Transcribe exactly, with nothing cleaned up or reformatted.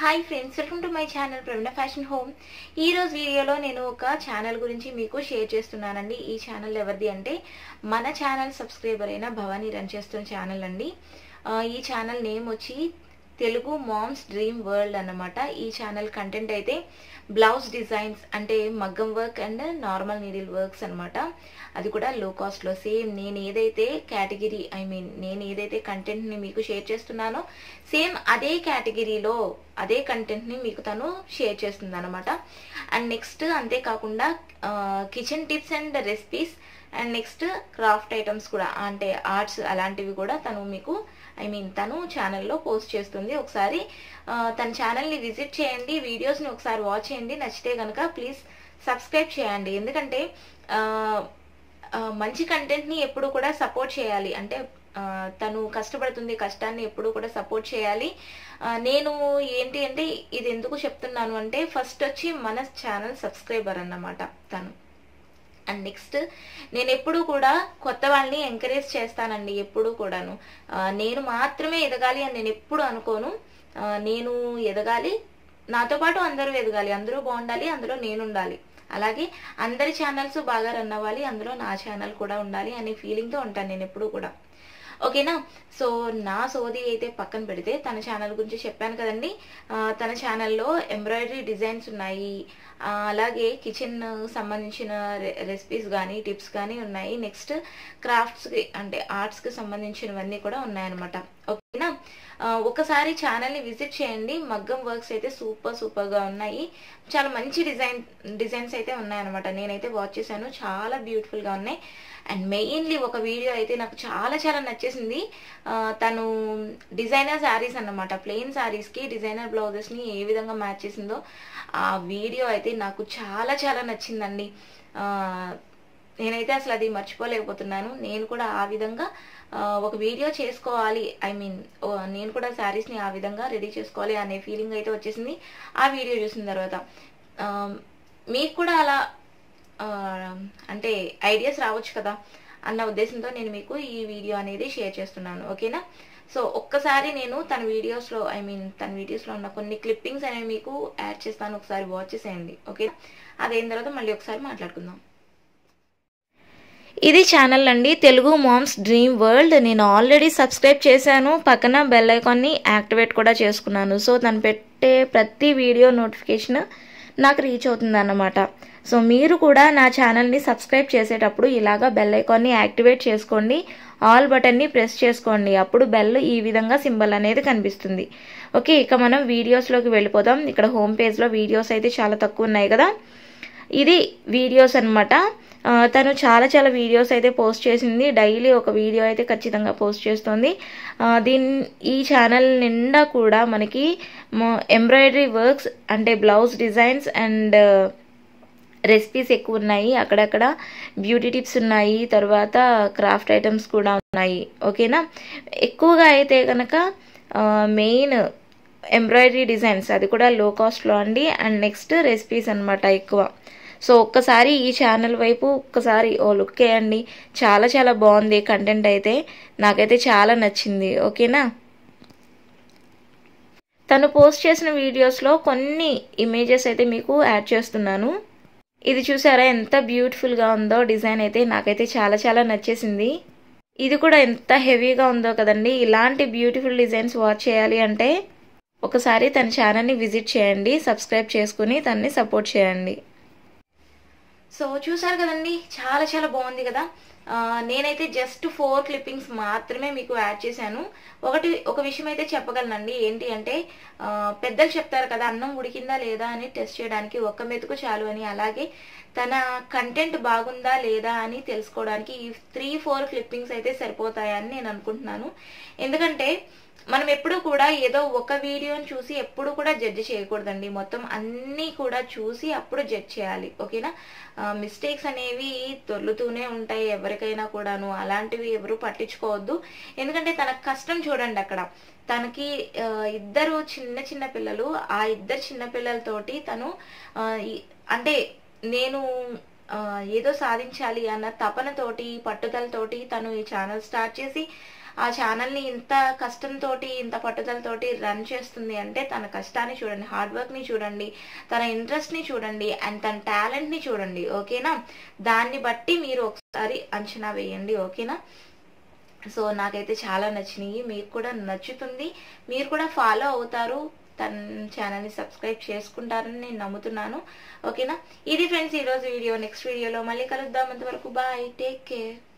Hi friends, welcome to my channel Praveena fashion home. ఈ రోజు వీడియోలో నేను ఒక ఛానల్ గురించి మీకు షేర్ చేస్తున్నానండి. ఈ ఛానల్ ఎవరిది అంటే మన ఛానల్ సబ్స్క్రైబర్ అయిన భవానీ రన్ చేస్తున్న ఛానల్ అండి. ఈ ఛానల్ నేమ్ వచ్చి తెలుగు మామ్స్ డ్రీమ్ వరల్డ్ అన్నమాట. ఈ ఛానల్ కంటెంట్ అయితే బ్లౌజ్ డిజైన్స్ అంటే మగ్గం work and normal needle works అనమాట. అది కూడా లో కాస్ట్లో. సేమ్ నేను ఏదైతే కేటగిరీ ఐ మీన్ నేను ఏదైతే కంటెంట్ని మీకు షేర్ చేస్తున్నానో సేమ్ అదే కేటగిరీలో అదే కంటెంట్ని మీకు తను షేర్ చేస్తుంది అనమాట. అండ్ నెక్స్ట్ అంతేకాకుండా kitchen tips and recipes and next craft items కూడా అంటే ఆర్ట్స్ అలాంటివి కూడా తను మీకు ఐ మీన్ తను ఛానల్లో పోస్ట్ చేస్తుంది. ఒకసారి తన ఛానల్ని విజిట్ చేయండి, వీడియోస్ని ఒకసారి వాచ్ చేయండి. నచ్చితే కనుక ప్లీజ్ సబ్స్క్రైబ్ చేయండి. ఎందుకంటే మంచి కంటెంట్ని ఎప్పుడు కూడా సపోర్ట్ చేయాలి. అంటే తను కష్టపడుతుంది, కష్టాన్ని ఎప్పుడు కూడా సపోర్ట్ చేయాలి. నేను ఏంటి అంటే ఇది ఎందుకు చెప్తున్నాను అంటే ఫస్ట్ వచ్చి మన ఛానల్ సబ్స్క్రైబర్ అన్నమాట తను. అండ్ నెక్స్ట్ నేను ఎప్పుడు కూడా కొత్త వాళ్ళని ఎంకరేజ్ చేస్తానండి. ఎప్పుడు కూడాను నేను మాత్రమే ఎదగాలి అని నేను ఎప్పుడు అనుకోను. నేను ఎదగాలి, నాతో పాటు అందరూ ఎదగాలి, అందరూ బాగుండాలి, అందులో నేను ఉండాలి. అలాగే అందరి ఛానల్స్ బాగా రన్ అవ్వాలి, అందులో నా ఛానల్ కూడా ఉండాలి అనే ఫీలింగ్తో ఉంటాను నేను ఎప్పుడు కూడా. ఓకేనా? సో నా సోది అయితే పక్కన పెడితే తన ఛానల్ గురించి చెప్పాను కదండి. తన ఛానల్లో ఎంబ్రాయిడరీ డిజైన్స్ ఉన్నాయి, అలాగే కిచెన్ సంబంధించిన రెసిపీస్ కానీ టిప్స్ కానీ ఉన్నాయి. నెక్స్ట్ క్రాఫ్ట్స్కి అంటే ఆర్ట్స్కి సంబంధించినవన్నీ కూడా ఉన్నాయన్నమాట. ఓకేనా? ఒకసారి ఛానల్ని విజిట్ చేయండి. మగ్గం వర్క్స్ అయితే సూపర్ సూపర్గా ఉన్నాయి. చాలా మంచి డిజైన్ డిజైన్స్ అయితే ఉన్నాయన్నమాట. నేనైతే వాచ్ చేశాను, చాలా బ్యూటిఫుల్గా ఉన్నాయి. అండ్ మెయిన్లీ ఒక వీడియో అయితే నాకు చాలా చాలా నచ్చేసింది. తను డిజైనర్ శారీస్ అన్నమాట, ప్లెయిన్ శారీస్కి డిజైనర్ బ్లౌజెస్ని ఏ విధంగా మ్యాచ్ చేసిందో ఆ వీడియో అయితే నాకు చాలా చాలా నచ్చిందండి. నేనైతే అసలు అది మర్చిపోలేకపోతున్నాను. నేను కూడా ఆ విధంగా ఒక వీడియో చేసుకోవాలి, ఐ మీన్ నేను కూడా శారీస్ని ఆ విధంగా రెడీ చేసుకోవాలి అనే ఫీలింగ్ అయితే వచ్చేసింది ఆ వీడియో చూసిన తర్వాత. మీకు కూడా అలా అంటే ఐడియాస్ రావచ్చు కదా అన్న ఉద్దేశంతో నేను మీకు ఈ వీడియో అనేది షేర్ చేస్తున్నాను. ఓకేనా? సో ఒక్కసారి నేను తన వీడియోస్లో ఐ మీన్ తన వీడియోస్లో ఉన్న కొన్ని క్లిప్పింగ్స్ అనేవి మీకు యాడ్ చేస్తాను, ఒకసారి వాచ్ చేసేయండి. ఓకే? అదైన తర్వాత మళ్ళీ ఒకసారి మాట్లాడుకుందాం. ఇది ఛానల్ అండి, తెలుగు మామ్స్ డ్రీమ్ వరల్డ్. నేను ఆల్రెడీ సబ్స్క్రైబ్ చేశాను, పక్కన బెల్ ఐకాన్ని యాక్టివేట్ కూడా చేసుకున్నాను. సో తను పెట్టే ప్రతి వీడియో నోటిఫికేషన్ నాకు రీచ్ అవుతుంది అన్నమాట. సో మీరు కూడా నా ఛానల్ని సబ్స్క్రైబ్ చేసేటప్పుడు ఇలాగా బెల్ ఐకాన్ని యాక్టివేట్ చేసుకోండి, ఆల్ బటన్ని ప్రెస్ చేసుకోండి. అప్పుడు బెల్ ఈ విధంగా సింబల్ అనేది కనిపిస్తుంది. ఓకే, ఇక మనం వీడియోస్లోకి వెళ్ళిపోదాం. ఇక్కడ హోమ్ పేజ్లో వీడియోస్ అయితే చాలా తక్కువ ఉన్నాయి కదా. ఇది వీడియోస్ అనమాట. తను చాలా చాలా వీడియోస్ అయితే పోస్ట్ చేసింది. డైలీ ఒక వీడియో అయితే ఖచ్చితంగా పోస్ట్ చేస్తుంది. దీని ఈ ఛానల్ నిండా కూడా మనకి ఎంబ్రాయిడరీ వర్క్స్ అంటే బ్లౌజ్ డిజైన్స్ అండ్ రెసిపీస్ ఎక్కువ ఉన్నాయి. అక్కడక్కడ బ్యూటీ టిప్స్ ఉన్నాయి, తర్వాత క్రాఫ్ట్ ఐటమ్స్ కూడా ఉన్నాయి. ఓకేనా? ఎక్కువగా అయితే కనుక మెయిన్ ఎంబ్రాయిడరీ డిజైన్స్, అది కూడా లో కాస్ట్లో అండి. అండ్ నెక్స్ట్ రెసిపీస్ అనమాట ఎక్కువ. సో ఒక్కసారి ఈ ఛానల్ వైపు ఒక్కసారి ఓ లుక్ వేయండి. చాలా చాలా బాగుంది కంటెంట్ అయితే, నాకైతే చాలా నచ్చింది. ఓకేనా? తను పోస్ట్ చేసిన వీడియోస్లో కొన్ని ఇమేజెస్ అయితే మీకు యాడ్ చేస్తున్నాను. ఇది చూసారా ఎంత బ్యూటిఫుల్గా ఉందో డిజైన్ అయితే, నాకైతే చాలా చాలా నచ్చేసింది. ఇది కూడా ఎంత హెవీగా ఉందో కదండి. ఇలాంటి బ్యూటిఫుల్ డిజైన్స్ వాచ్ చేయాలి అంటే ఒకసారి తన ఛానల్ని విజిట్ చేయండి, సబ్స్క్రైబ్ చేసుకుని తనని సపోర్ట్ చేయండి. సో చూసారు కదండి, చాలా చాలా బాగుంది కదా. నేనైతే జస్ట్ ఫోర్ క్లిప్పింగ్స్ మాత్రమే మీకు యాడ్ చేశాను. ఒకటి ఒక విషయం అయితే చెప్పగలనండి, ఏంటి అంటే పెద్దలు చెప్తారు కదా అన్నం ఉడికిందా లేదా అని టెస్ట్ చేయడానికి ఒక్క మెతుకు చాలు అని. అలాగే తన కంటెంట్ బాగుందా లేదా అని తెలుసుకోవడానికి ఈ త్రీ ఫోర్ క్లిప్పింగ్స్ అయితే సరిపోతాయని నేను అనుకుంటున్నాను. ఎందుకంటే మనం ఎప్పుడు కూడా ఏదో ఒక వీడియోని చూసి ఎప్పుడు కూడా జడ్జి చేయకూడదండి. మొత్తం అన్నీ కూడా చూసి అప్పుడు జడ్జ్ చేయాలి. ఓకేనా? మిస్టేక్స్ అనేవి దొర్లుతూనే ఉంటాయి ఎవరికైనా కూడాను. అలాంటివి ఎవరు పట్టించుకోవద్దు. ఎందుకంటే తన కష్టం చూడండి. అక్కడ తనకి ఇద్దరు చిన్న చిన్న పిల్లలు, ఆ ఇద్దరు చిన్న పిల్లలతోటి తను అంటే నేను ఏదో సాధించాలి అన్న తపనతోటి పట్టుదలతోటి తను ఈ ఛానల్ స్టార్ట్ చేసి ఆ ఛానల్ని ఇంత కష్టంతోటి ఇంత పట్టుదలతోటి రన్ చేస్తుంది అంటే తన కష్టాన్ని చూడండి, హార్డ్ వర్క్ని చూడండి, తన ఇంట్రెస్ట్ని చూడండి అండ్ తన టాలెంట్ని చూడండి. ఓకేనా, దాన్ని బట్టి మీరు ఒకసారి అంచనా వేయండి. ఓకేనా, సో నాకైతే చాలా నచ్చినాయి, మీకు కూడా నచ్చుతుంది, మీరు కూడా ఫాలో అవుతారు, తన ఛానల్ని సబ్స్క్రైబ్ చేసుకుంటారని నేను నమ్ముతున్నాను. ఓకేనా, ఇది ఫ్రెండ్స్ ఈరోజు వీడియో. నెక్స్ట్ వీడియోలో మళ్ళీ కలుద్దాం. అంతవరకు బాయ్, టేక్ కేర్.